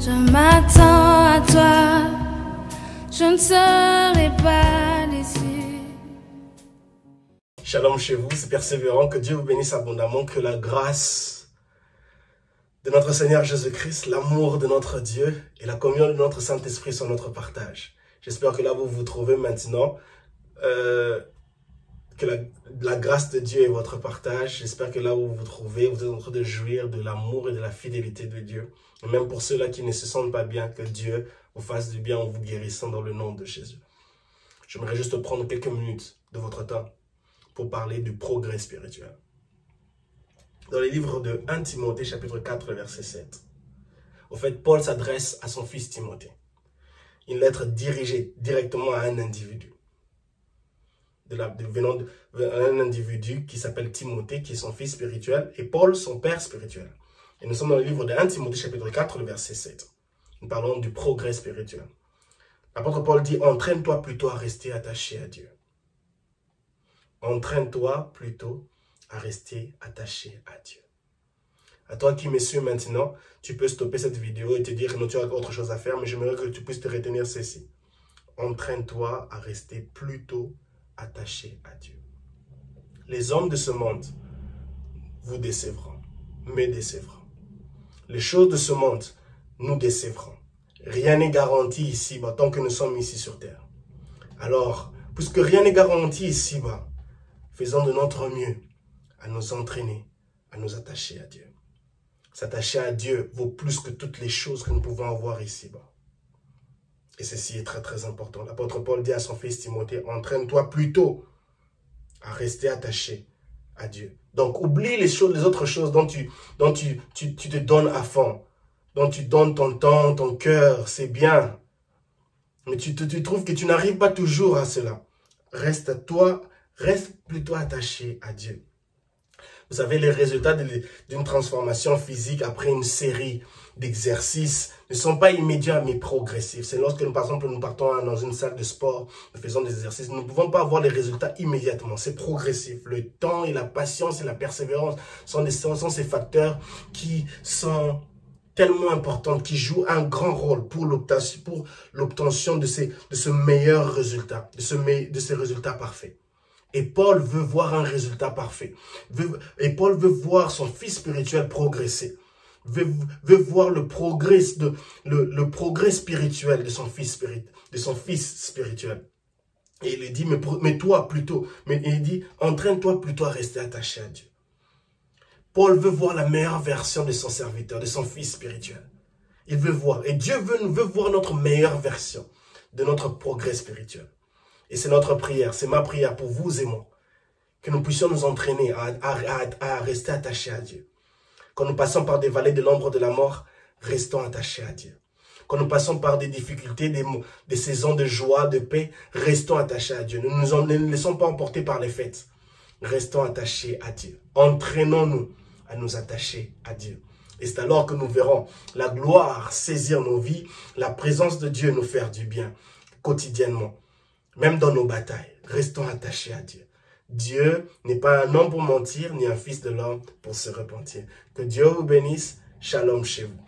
Je m'attends à toi, je ne serai pas déçu. Shalom chez vous, c'est Persévérant, que Dieu vous bénisse abondamment, que la grâce de notre Seigneur Jésus-Christ, l'amour de notre Dieu et la communion de notre Saint-Esprit soient notre partage. J'espère que là vous vous trouvez maintenant, que la grâce de Dieu est votre partage. J'espère que là où vous vous trouvez, vous êtes en train de jouir de l'amour et de la fidélité de Dieu. Et même pour ceux-là qui ne se sentent pas bien, que Dieu vous fasse du bien en vous guérissant dans le nom de Jésus. J'aimerais juste prendre quelques minutes de votre temps pour parler du progrès spirituel. Dans les livres de 1 Timothée, chapitre 4, verset 7, au fait, Paul s'adresse à son fils Timothée. Une lettre dirigée directement à un individu. Venant d'un individu qui s'appelle Timothée, qui est son fils spirituel, et Paul, son père spirituel. Et nous sommes dans le livre de 1 Timothée, chapitre 4, verset 7. Nous parlons du progrès spirituel. L'apôtre Paul dit, entraîne-toi plutôt à rester attaché à Dieu. Entraîne-toi plutôt à rester attaché à Dieu. À toi qui me suis maintenant, tu peux stopper cette vidéo et te dire, non, tu as autre chose à faire, mais j'aimerais que tu puisses te retenir ceci. Entraîne-toi à rester plutôt attaché à Dieu. Les hommes de ce monde vous décevront, me décevront. Les choses de ce monde nous décevront. Rien n'est garanti ici-bas tant que nous sommes ici sur terre. Alors, puisque rien n'est garanti ici-bas, faisons de notre mieux à nous entraîner, à nous attacher à Dieu. S'attacher à Dieu vaut plus que toutes les choses que nous pouvons avoir ici-bas. Et ceci est très très important. L'apôtre Paul dit à son fils Timothée, entraîne-toi plutôt à rester attaché à Dieu. Donc oublie les autres choses dont tu te donnes à fond, dont tu donnes ton temps, ton cœur, c'est bien. Mais tu trouves que tu n'arrives pas toujours à cela. Reste plutôt attaché à Dieu. Vous savez, les résultats d'une transformation physique après une série d'exercices ne sont pas immédiats mais progressifs. C'est lorsque, par exemple, nous partons dans une salle de sport, nous faisons des exercices, nous ne pouvons pas avoir les résultats immédiatement. C'est progressif. Le temps et la patience et la persévérance sont ces facteurs qui sont tellement importants, qui jouent un grand rôle pour l'obtention de ce meilleur résultat, de ces résultats parfaits. Et Paul veut voir un résultat parfait. Et Paul veut voir son fils spirituel progresser. Veut voir le progrès spirituel de son fils spirituel. Et il dit, mais toi plutôt. Mais il dit, entraîne-toi plutôt à rester attaché à Dieu. Paul veut voir la meilleure version de son serviteur, de son fils spirituel. Il veut voir. Et Dieu veut voir notre meilleure version de notre progrès spirituel. Et c'est notre prière, c'est ma prière pour vous et moi, que nous puissions nous entraîner à rester attachés à Dieu. Quand nous passons par des vallées de l'ombre de la mort, restons attachés à Dieu. Quand nous passons par des difficultés, des saisons de joie, de paix, restons attachés à Dieu. Ne nous laissons pas emporter par les fêtes. Restons attachés à Dieu. Entraînons-nous à nous attacher à Dieu. Et c'est alors que nous verrons la gloire saisir nos vies, la présence de Dieu nous faire du bien quotidiennement. Même dans nos batailles, restons attachés à Dieu. Dieu n'est pas un homme pour mentir, ni un fils de l'homme pour se repentir. Que Dieu vous bénisse. Shalom chez vous.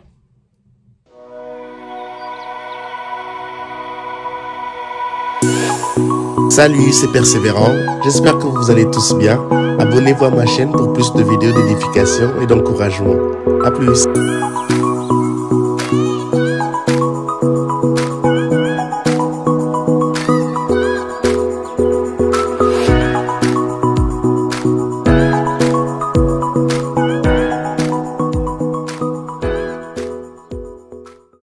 Salut, c'est Persévérant. J'espère que vous allez tous bien. Abonnez-vous à ma chaîne pour plus de vidéos d'édification et d'encouragement. À plus.